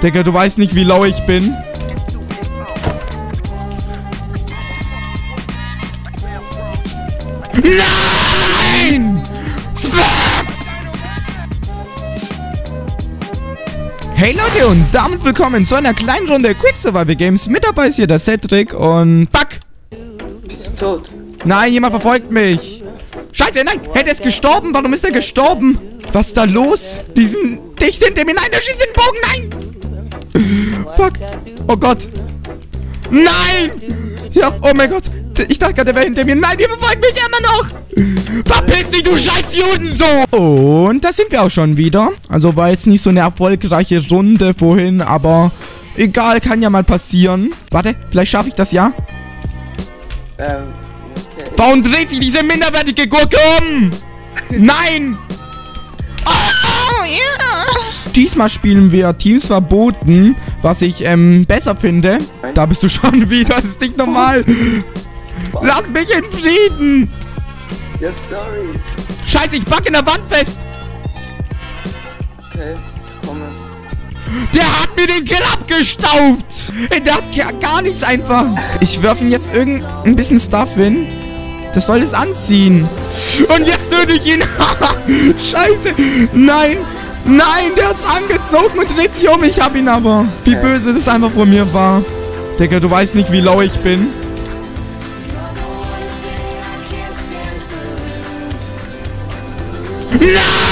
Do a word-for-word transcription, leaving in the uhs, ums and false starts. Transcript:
Digga, du weißt nicht, wie lau ich bin. Nein! Fuck! Hey Leute und damit willkommen zu einer kleinen Runde Quick Survival Games. Mit dabei ist hier der Cedric und fuck! Bist du tot? Nein, jemand verfolgt mich. Scheiße, nein! Hey, der ist gestorben. Warum ist er gestorben? Was ist da los? Die sind dicht hinter mir. Nein, der schießt mit dem Bogen. Nein! Fuck! Oh Gott! Nein! Ja, oh mein Gott! Ich dachte gerade, der wäre hinter mir. Nein, die verfolgen mich immer noch! Verpiss dich, du scheiß Judensohn! Und da sind wir auch schon wieder. Also war jetzt nicht so eine erfolgreiche Runde vorhin, aber egal, kann ja mal passieren. Warte, vielleicht schaffe ich das ja. Ähm, okay. Warum dreht sich diese minderwertige Gurke um? Nein! Oh, yeah. Diesmal spielen wir Teams verboten, was ich ähm, besser finde. Nein. Da bist du schon wieder, das ist nicht normal. Lass mich in Frieden! Ja, sorry. Scheiße, ich pack in der Wand fest! Okay, komme. Der hat mir den Grill abgestaubt! Der hat gar, gar nichts einfach. Ich werfe ihn jetzt irgendein bisschen Stuff hin. Das soll es anziehen. Und jetzt töte ich ihn. Scheiße. Nein. Nein, der hat's angezogen und dreht sich um. Ich hab ihn aber. Wie böse das einfach vor mir war. Digga, du weißt nicht, wie lau ich bin. Nein!